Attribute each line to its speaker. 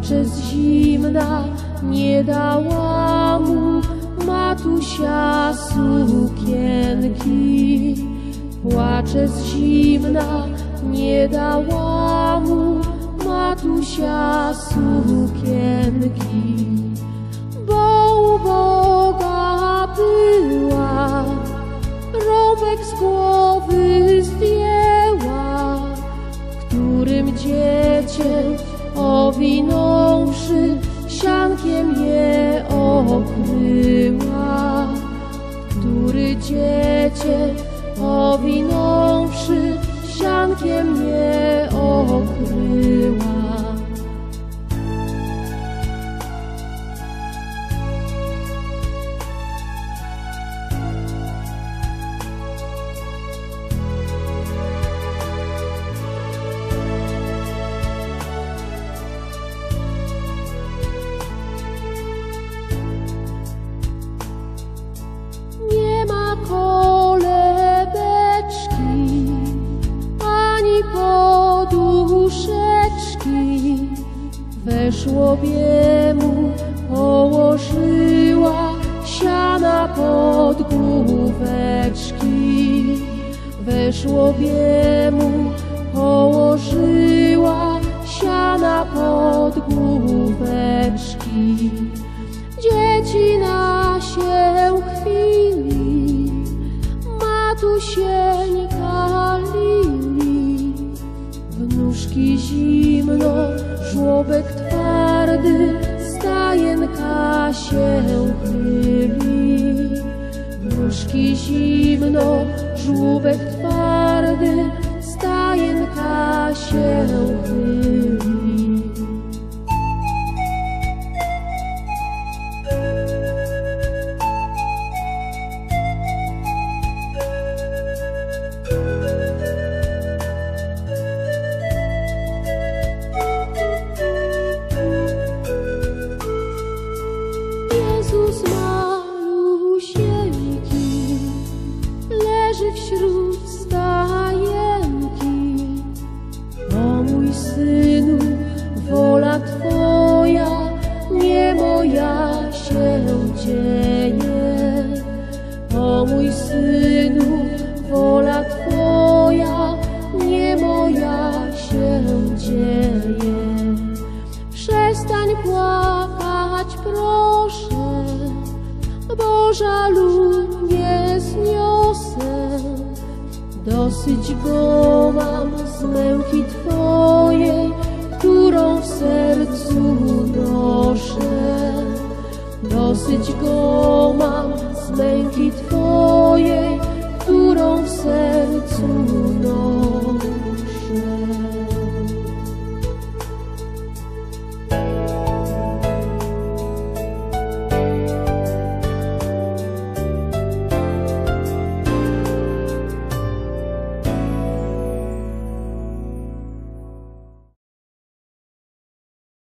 Speaker 1: Płacze z zimna, nie dała mu matusia sukienki. Płacze z zimna, nie dała mu matusia sukienki. Bo uboga była, rąbek z głowy zdjęła, którym dziecię owinąwszy siankiem je okryła. Który dziecię owinąwszy siankiem je okryła. Kolebeczki ani poduszeczki, we żłobie mu położyła siana pod główeczki. We żłobie mu położyła siana pod główeczki. Dziecina się chwili, matusieńka lili. W nóżki zimno, żłobek twardy, stajenka się chyli. W nóżki zimno, żłobek twardy, stajenka się chyli. Jezus malusieńki leży wśród stajenki. O mój synu, wola Twoja, nie moja się dzieje. O mój synu, wola Twoja, nie moja się dzieje. Przestań płakać, proszę, bo żalu nie zniosę. Dosyć go mam z męki Twojej, którą w sercu noszę. Dosyć go mam z męki Twojej, którą w sercu